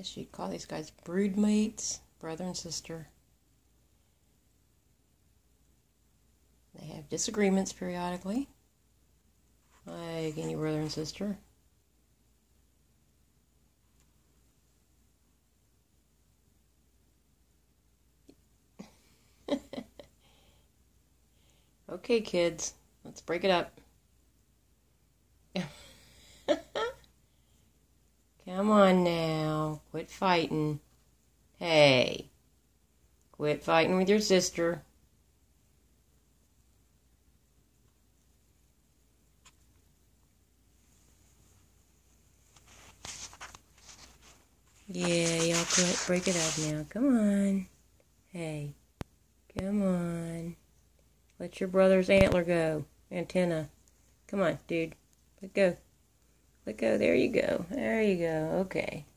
guess you'd call these guys brood mates, brother and sister. They have disagreements periodically, like any brother and sister. Okay, kids, let's break it up. Come on now, quit fighting. Hey, quit fighting with your sister. Yeah, y'all quit, break it up now. Come on. Hey, come on. Let your brother's antler go. Antenna. Come on, dude. Let go. Let go. There you go. There you go. Okay.